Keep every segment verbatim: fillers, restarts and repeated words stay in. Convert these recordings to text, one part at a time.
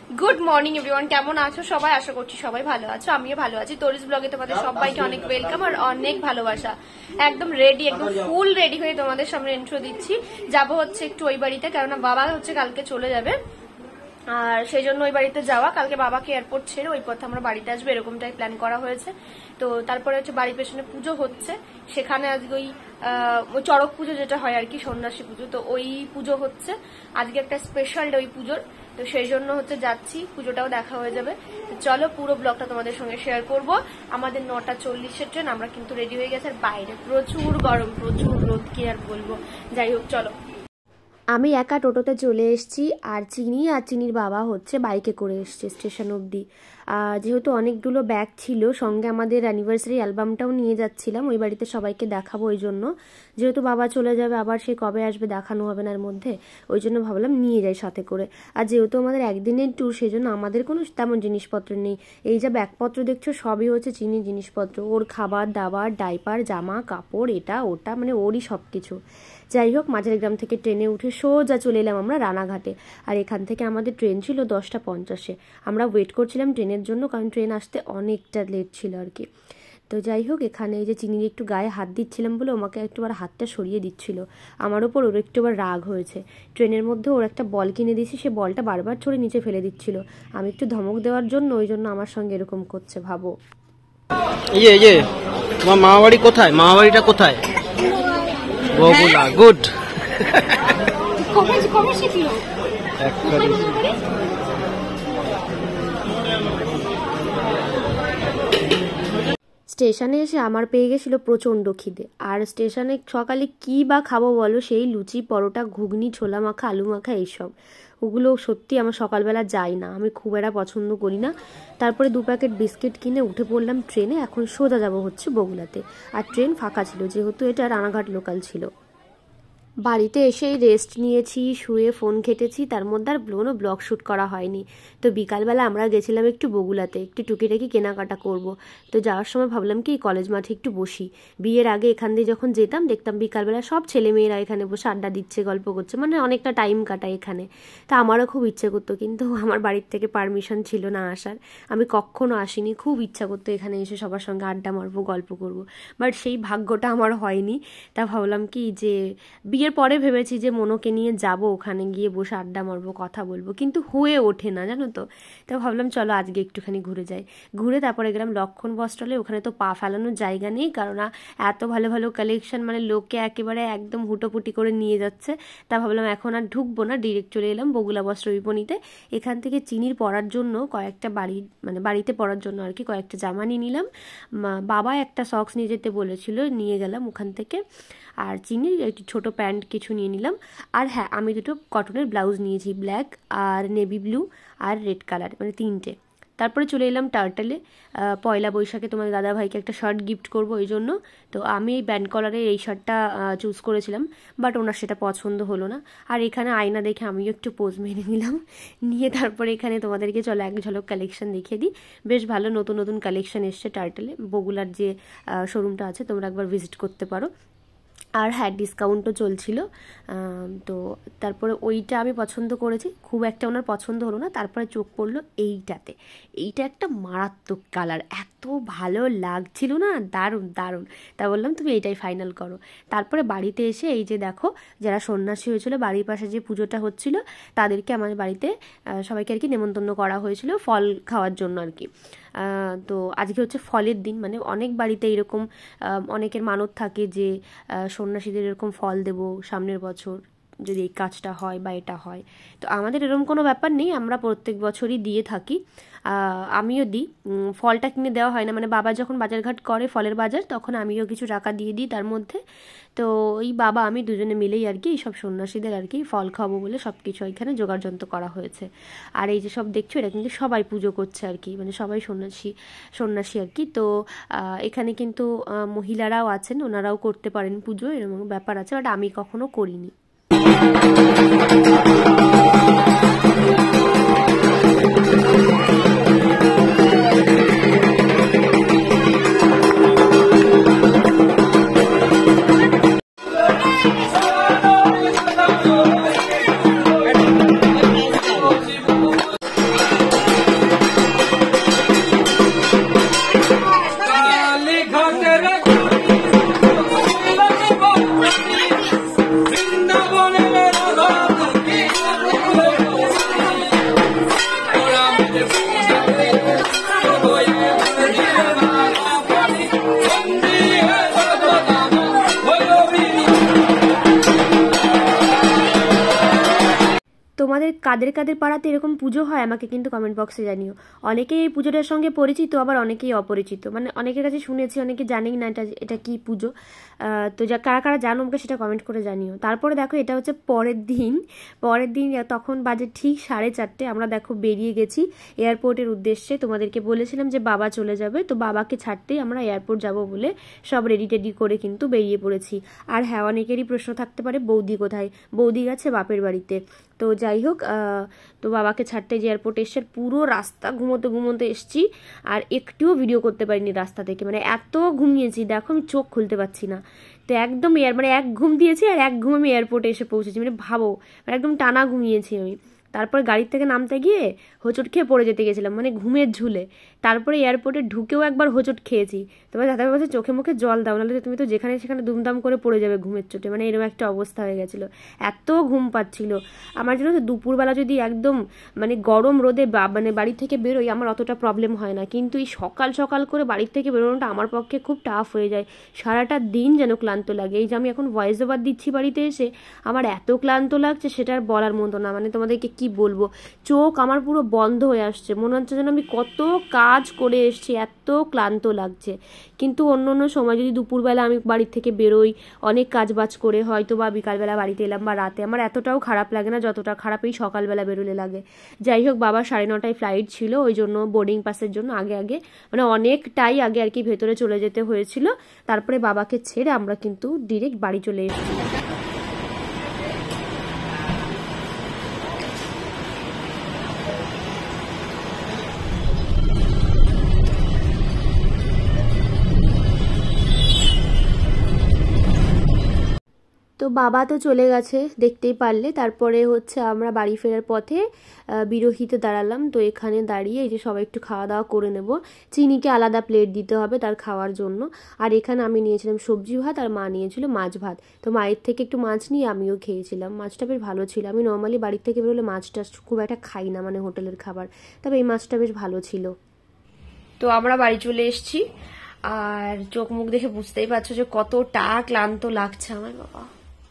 Good morning everyone, কেমন আছো সবাই? আশা করছি সবাই ভালো আছো, আমিও ভালো আছি। তোরিস ব্লগে তোমাদের সবাইকে অনেক ওয়েলকাম আর অনেক ভালোবাসা। একদম রেডি, একদম ফুল রেডি হয়ে তোমাদের সামনে ইন্ট্রো দিচ্ছি। যাবো হচ্ছে একটু ওই বাড়িতে, কেননা বাবা হচ্ছে কালকে চলে যাবে, আর সেই জন্য ওই বাড়িতে যাওয়া। কালকে বাবাকে এয়ারপোর্ট ছেড়ে ওই পথে আমরা বাড়িতে আসবো, এরকমটাই প্ল্যান করা হয়েছে। তো তারপরে হচ্ছে বাড়ির পেছনে পুজো হচ্ছে, সেখানে আজকে ওই ওই চড়ক পুজো যেটা হয় আর কি, সন্ন্যাসী পুজো, তো ওই পুজো হচ্ছে আজকে, একটা স্পেশাল ডে ওই পুজোর। তো সেই জন্য হচ্ছে যাচ্ছি, পুজোটাও দেখা হয়ে যাবে। তো চলো পুরো ব্লগটা তোমাদের সঙ্গে শেয়ার করব। আমাদের নটা চল্লিশের ট্রেন, আমরা কিন্তু রেডি হয়ে গেছে। আর বাইরে প্রচুর গরম, প্রচুর রোদ, কি আর বলবো। যাই হোক চলো। আমি একা টোটোতে চলে এসেছি, আর চিনি আর চিনির বাবা হচ্ছে বাইকে করে এসছে স্টেশন অবধি। যেহেতু অনেকগুলো ব্যাগ ছিল সঙ্গে, আমাদের অ্যানিভার্সারি অ্যালবামটাও নিয়ে যাচ্ছিলাম ওই বাড়িতে সবাইকে দেখাবো। ওই জন্য যেহেতু বাবা চলে যাবে, আবার সে কবে আসবে দেখানো হবে না এর মধ্যে, ওই জন্য ভাবলাম নিয়ে যাই সাথে করে। আর যেহেতু আমাদের একদিনের ট্যুর, সেই জন্য আমাদের কোনো তেমন জিনিসপত্র নেই। এই যে ব্যাগপত্র দেখছো সবই হচ্ছে চিনির জিনিসপত্র, ওর খাবার দাবার, ডাইপার, জামা কাপড়, এটা ওটা, মানে ওরই সব কিছু। যাই হোক, মাঝেরগ্রাম থেকে ট্রেনে উঠে সোজা চলে এলাম আমরা রানাঘাটে। আর এখান থেকে আমাদের ট্রেন ছিল দশটা পঞ্চাশে। আমরা ওয়েট করছিলাম ট্রেনের জন্য, কারণ ট্রেন আসতে অনেকটা লেট ছিল আর কি। তো যাই হোক, এখানে এই যে চিনির একটু গায়ে হাত দিচ্ছিলাম বলে আমাকে একটুবার হাতটা সরিয়ে দিচ্ছিল। আমার ওপর ওর একটুবার রাগ হয়েছে। ট্রেনের মধ্যে ওর একটা বল কিনে দিয়েছি, সে বলটা বারবার ছড়ে নিচে ফেলে দিচ্ছিল। আমি একটু ধমক দেওয়ার জন্য ওই জন্য আমার সঙ্গে এরকম করছে, ভাবো। এই যে এই যে তোমার মামা বাড়ি কোথায়? মামা বাড়িটা কোথায়? বগুড়া। গুড। স্টেশনে এসে আমার পেয়ে গেছিলো প্রচণ্ড খিদে। আর স্টেশনে সকালে কি বা খাবো বলো, সেই লুচি পরোটা ঘুগনি ছোলা মাখা আলু মাখা এইসব, ওগুলো সত্যি আমার সকালবেলা যায় না, আমি খুব একটা পছন্দ করি না। তারপরে দু প্যাকেট বিস্কিট কিনে উঠে পড়লাম ট্রেনে। এখন সোজা যাব হচ্ছে বগুড়াতে। আর ট্রেন ফাঁকা ছিল, যেহেতু এটা রানাঘাট লোকাল ছিল। বাড়িতে এসেই রেস্ট নিয়েছি, শুয়ে ফোন ঘেটেছি, তার মধ্যে আর কোনো ব্লগ শ্যুট করা হয়নি। তো বিকালবেলা আমরা গেছিলাম একটু বগুড়াতে, একটু টুকিটাকি কেনাকাটা করব। তো যাওয়ার সময় ভাবলাম কি কলেজ মাঠে একটু বসি। বিয়ের আগে এখান দিয়ে যখন যেতাম দেখতাম বিকালবেলা সব ছেলেমেয়েরা এখানে বসে আড্ডা দিচ্ছে, গল্প করছে, মানে অনেকটা টাইম কাটায় এখানে। তা আমারও খুব ইচ্ছে করতো, কিন্তু আমার বাড়ির থেকে পারমিশন ছিল না আসার। আমি কখনো আসিনি, খুব ইচ্ছা করতো এখানে এসে সবার সঙ্গে আড্ডা মারবো, গল্প করব, বাট সেই ভাগ্যটা আমার হয়নি। তা ভাবলাম কি যে বিয়ের পরে ভেবেছি যে মনোকে নিয়ে যাব, ওখানে গিয়ে বসে আড্ডা মারবো, কথা বলবো, কিন্তু হয়ে ওঠে না, জানো তো। তো ভাবলাম চলো আজকে একটুখানি ঘুরে যাই। ঘুরে তারপরে গেলাম লক্ষণ বস্ত্রালয়ে। ওখানে তো পা ফেলানোর জায়গা নেই, কারণ এত ভালো ভালো কালেকশন, মানে লোককে একেবারে একদম হুটোপুটি করে নিয়ে যাচ্ছে। তা ভাবলাম এখন আর ঢুকবো না, ডিরেক্ট চলে এলাম বগুড়া বস্ত্র বিপণীতে। এখান থেকে চিনির পরার জন্য কয়েকটা বাড়ি, মানে বাড়িতে পরার জন্য আর কি, কয়েকটা জামা নিয়ে নিলাম। বাবা একটা সক্স নিয়ে যেতে বলেছিল, নিয়ে গেলাম ওখান থেকে। আর চিনির একটি ছোটো প্যান্ট কিছু নিয়ে নিলাম। আর হ্যাঁ, আমি দুটো কটনের ব্লাউজ নিয়েছি, ব্ল্যাক আর নেভি ব্লু আর রেড কালার, মানে তিনটে। তারপরে চলে এলাম টার্টেলে। পয়লা বৈশাখে তোমাদের দাদাভাইকে একটা শার্ট গিফট করবো, ওই জন্য। তো আমি এই ব্যান্ড কলারের এই শার্টটা চুজ করেছিলাম, বাট ওনার সেটা পছন্দ হলো না। আর এখানে আয়না দেখে আমিও একটু পোজ মেরে নিলাম, নিয়ে তারপরে এখানে তোমাদেরকে চলো এক ঝলক কালেকশন দেখিয়ে দিই। বেশ ভালো নতুন নতুন কালেকশন এসছে টার্টেলে। বগুড়ার যে শোরুমটা আছে তোমরা একবার ভিজিট করতে পারো। আর হ্যাঁ, ডিসকাউন্টও চলছিল। তো তারপরে ওইটা আমি পছন্দ করেছি, খুব একটা ওনার পছন্দ হলো না। তারপরে চোখ পড়লো এইটাতে, এইটা একটা মারাত্মক কালার, এত ভালো লাগছিল না, দারুণ দারুণ। তা বললাম তুমি এইটাই ফাইনাল করো। তারপরে বাড়িতে এসে এই যে দেখো, যারা সন্ন্যাসী হয়েছিল, বাড়ির পাশে যে পুজোটা হচ্ছিল তাদেরকে আমার বাড়িতে সবাইকে আর কি নেমন্তন্ন করা হয়েছিল ফল খাওয়ার জন্য আর কি। তো আজকে হচ্ছে ফলের দিন, মানে অনেক বাড়িতে এরকম অনেকের মানত থাকে যে সন্ন্যাসীদের এরকম ফল দেব সামনের বছর যদি এই কাজটা হয় বা এটা হয়। তো আমাদের এরকম কোনো ব্যাপার নেই, আমরা প্রত্যেক বছরই দিয়ে থাকি। আমিও দিই, ফলটা কিনে দেওয়া হয় না, মানে বাবা যখন বাজারঘাট করে ফলের বাজার, তখন আমিও কিছু টাকা দিয়ে দিই তার মধ্যে। তো ওই বাবা আমি দুজনে মিলেই আর কি সব সন্ন্যাসীদের আর কি ফল খাবো বলে সব কিছু এখানে জোগাড়যন্ত্র করা হয়েছে। আর এই যে সব দেখছো, এটা কিন্তু সবাই পুজো করছে আর কি, মানে সবাই সন্ন্যাসী সন্ন্যাসী আর কি। তো এখানে কিন্তু মহিলারাও আছেন, ওনারাও করতে পারেন পুজো, এরকম ব্যাপার আছে, বাট আমি কখনো করিনি। তোমাদের কাদের কাদের পাড়াতে এরকম পুজো হয় আমাকে কিন্তু কমেন্ট বক্সে জানিও। অনেকেই এই পুজোটার সঙ্গে পরিচিত, আবার অনেকেই অপরিচিত, মানে অনেকের কাছে শুনেছি, অনেকে জানেই না এটা এটা কি পুজো। তো যা কারা কারা জানো আমাকে সেটা কমেন্ট করে জানিও। তারপরে দেখো এটা হচ্ছে পরের দিন, পরের দিন তখন বাজে ঠিক সাড়ে চারটে, আমরা দেখো বেরিয়ে গেছি এয়ারপোর্টের উদ্দেশ্যে। তোমাদেরকে বলেছিলাম যে বাবা চলে যাবে, তো বাবাকে ছাড়তেই আমরা এয়ারপোর্ট যাব বলে সব রেডি টেডি করে কিন্তু বেরিয়ে পড়েছি। আর হ্যাঁ, অনেকেরই প্রশ্ন থাকতে পারে বৌদি কোথায়, বৌদি গেছে বাপের বাড়িতে। তো যাই হোক, তো বাবাকে ছাড়তে যে এয়ারপোর্ট এসে পুরো রাস্তা ঘুমোতে ঘুমোতে এসছি, আর একটুও ভিডিও করতে পারিনি রাস্তা থেকে, মানে এত ঘুমিয়েছি দেখো আমি চোখ খুলতে পারছি না। তো একদম এয়ার মানে এক ঘুম দিয়েছি আর এক ঘুম আমি এয়ারপোর্টে এসে পৌঁছেছি, মানে ভাবো মানে একদম টানা ঘুমিয়েছি আমি। তারপরে গাড়ির থেকে নামতে গিয়ে হোঁচট খেয়ে পড়ে যেতে গেছিলাম, মানে ঘুমের ঝুলে। তারপরে এয়ারপোর্টে ঢুকেও একবার হোঁচট খেয়েছি। তোমার দাদা বলছে চোখে মুখে জল দাও, নাহলে তুমি তো যেখানে সেখানে দুমদাম করে পড়ে যাবে ঘুমের চোটে, মানে এরকম একটা অবস্থা হয়ে গেছিলো, এত ঘুম পাচ্ছিল আমার। জন্য তো দুপুরবেলা যদি একদম মানে গরম রোদে মানে বাড়ি থেকে বেরোই আমার অতটা প্রবলেম হয় না, কিন্তু এই সকাল সকাল করে বাড়ির থেকে বেরোনোটা আমার পক্ষে খুব টাফ হয়ে যায়। সারাটা দিন যেন ক্লান্ত লাগে। এই যে আমি এখন ভয়েস ওভার দিচ্ছি বাড়িতে এসে, আমার এত ক্লান্ত লাগছে সেটা আর বলার মতো না, মানে তোমাদেরকে কি বলবো, চোখ আমার পুরো বন্ধ হয়ে আসছে, মনে হচ্ছে যেন আমি কত কাজ করে এসছি, এত ক্লান্ত লাগছে। কিন্তু অন্য অন্য সময় যদি দুপুরবেলা আমি বাড়ির থেকে বেরোই অনেক কাজ বাজ করে, হয়তো বা বিকালবেলা বাড়িতে এলাম বা রাতে, আমার এতটাও খারাপ লাগে না যতটা খারাপ এই সকালবেলা বেরোলে লাগে। যাই হোক, বাবা সাড়ে নটায় ফ্লাইট ছিল, ওই জন্য বোর্ডিং পাসের জন্য আগে আগে মানে অনেকটাই আগে আর কি ভেতরে চলে যেতে হয়েছিল। তারপরে বাবাকে ছেড়ে আমরা কিন্তু ডিরেক্ট বাড়ি চলে এসেছি। তো বাবা তো চলে গেছে দেখতেই পারলে। তারপরে হচ্ছে আমরা বাড়ি ফেরার পথে বিরোহিতে দাঁড়ালাম। তো এখানে দাঁড়িয়ে এই যে সবাই একটু খাওয়া দাওয়া করে নেব, চিনিকে আলাদা প্লেট দিতে হবে তার খাওয়ার জন্য। আর এখানে আমি নিয়েছিলাম সবজি ভাত আর মা নিয়েছিল মাছ ভাত। তো মায়ের থেকে একটু মাছ নিয়ে আমিও খেয়েছিলাম, মাছটা বেশ ভালো ছিল। আমি নর্মালি বাড়ির থেকে বেরোলে মাছটা খুব একটা খাই না, মানে হোটেলের খাবার, তবে এই মাছটা বেশ ভালো ছিল। তো আমরা বাড়ি চলে এসেছি, আর চোখ মুখ দেখে বুঝতেই পারছো যে কতটা ক্লান্ত লাগছে আমার, বাবা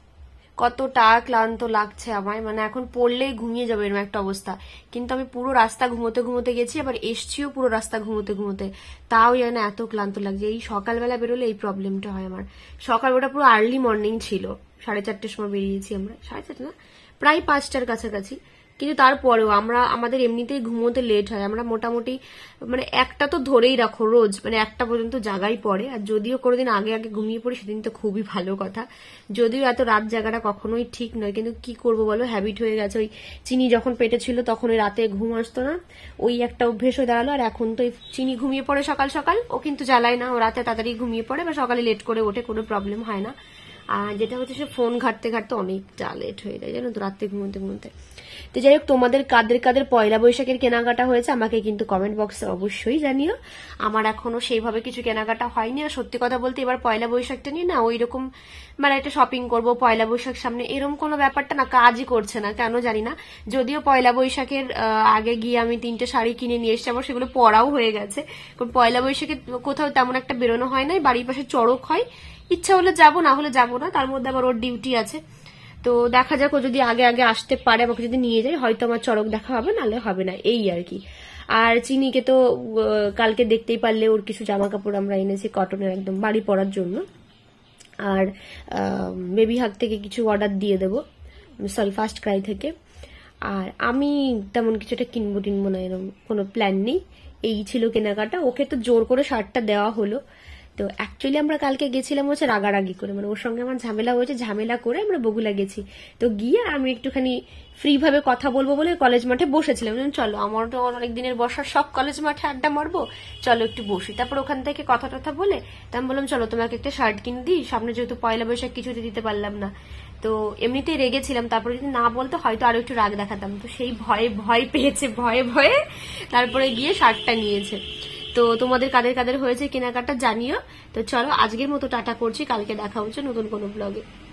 কতটা ক্লান্ত লাগছে আমায়, মানে এখন পড়লেই ঘুমিয়ে যাবে এরকম একটা অবস্থা। কিন্তু আমি পুরো রাস্তা ঘুমোতে ঘুমোতে গেছি, আবার এসছিও পুরো রাস্তা ঘুমোতে ঘুমোতে, তাও যেন এত ক্লান্ত লাগছে। এই সকালবেলা বেরোলে এই প্রবলেমটা হয় আমার। সকালবেলা পুরো আর্লি মর্নিং ছিল, সাড়ে চারটের সময় বেরিয়েছি আমরা, সাড়ে চারটে না প্রায় পাঁচটার কাছাকাছি। কিন্তু তারপরেও আমরা আমাদের এমনিতেই ঘুমোতে লেট হয়, আমরা মোটামুটি মানে একটা তো ধরেই রাখো রোজ, মানে একটা পর্যন্ত জাগাই পড়ে। আর যদিও কোনোদিন আগে আগে ঘুমিয়ে পড়ি সেদিন তো খুবই ভালো কথা, যদিও এত রাত জাগাটা কখনোই ঠিক নয়, কিন্তু কি করবো বলো, হ্যাবিট হয়ে গেছে। ওই চিনি যখন পেটে ছিল তখন ওই রাতে ঘুম আসতো না, ওই একটা অভ্যেস হয়ে দাঁড়ালো। আর এখন তো চিনি ঘুমিয়ে পড়ে সকাল সকাল, ও কিন্তু জ্বালায় না, ও রাতে তাড়াতাড়ি ঘুমিয়ে পড়ে বা সকালে লেট করে ওঠে, কোনো প্রবলেম হয় না। আর যেটা হচ্ছে সে ফোন ঘাটতে ঘাটতে অনেকটা লেট হয়ে যায় জানো তো, রাতে ঘুমোতে ঘুমোতে। তো যাই হোক, তোমাদের কাদের কাদের পয়লা বৈশাখের কেনাকাটা হয়েছে আমাকে কিন্তু কমেন্ট বক্সে অবশ্যই জানিও। আমার এখনো সেইভাবে কিছু কেনাকাটা হয়নি। আর সত্যি কথা বলতে এবার পয়লা বৈশাখটা নিয়ে না ওই রকম মানে একটা শপিং করবো পয়লা বৈশাখ সামনে এরকম কোনো ব্যাপারটা না কাজই করছে না, কেন জানি না। যদিও পয়লা বৈশাখের আগে গিয়ে আমি তিনটে শাড়ি কিনে নিয়ে এসেছি, আমার সেগুলো পরাও হয়ে গেছে, কারণ পয়লা বৈশাখে কোথাও তেমন একটা বেরোনো হয় না, বাড়ির পাশে চড়ক হয়, ইচ্ছা হলে যাবো না হলে যাবো না, তার মধ্যে আবার ওর ডিউটি আছে। তো দেখা যাক, ও যদি আগে আগে আসতে পারে আমাকে যদি নিয়ে যায় হয়তো আমার চড়ক দেখা হবে, নাহলে হবে না, এই আর কি। আর চিনিকে তো কালকে দেখতেই পারলে ওর কিছু জামা কাপড় আমরা এনেছি কটনের একদম বাড়ি পরার জন্য। আর বেবি হাগ থেকে কিছু অর্ডার দিয়ে দেবো, সরি ফার্স্ট ক্রাই থেকে। আর আমি তেমন কিছু একটা কিনবো টিনবো না, এরকম কোনো প্ল্যান নেই। এই ছিল কেনাকাটা। ওকে তো জোর করে শার্টটা দেওয়া হলো। তো অ্যাকচুয়ালি আমরা কালকে গেছিলাম হচ্ছে রাগারাগি করে, মানে ওর সঙ্গে আমার ঝামেলা হয়েছে, ঝামেলা করে আমরা বগুলা গেছি। তো গিয়ে আমি একটুখানি ফ্রি ভাবে কথা বলবো বলে কলেজ মাঠে বসেছিলাম, চলো আমার তো অনেক দিনের বসার সব কলেজ মাঠে আড্ডা মারবো, চলো একটু বসি। তারপর ওখান থেকে কথা টথা বলে আমি বললাম চলো তোমাকে একটা শার্ট কিনে দিই, সামনে যেহেতু পয়লা বৈশাখ কিছুতে দিতে পারলাম না। তো এমনিতেই রেগেছিলাম, তারপরে যদি না বলতো হয়তো আরো একটু রাগ দেখাতাম, তো সেই ভয়ে ভয় পেয়েছে, ভয়ে ভয়ে তারপরে গিয়ে শার্টটা নিয়েছে। তো তোমাদের কাদের কাদের হয়েছে কেনাকাটা জানিও। তো চলো আজকের মতো টাটা করছি, কালকে দেখা হচ্ছে নতুন কোনো ব্লগে।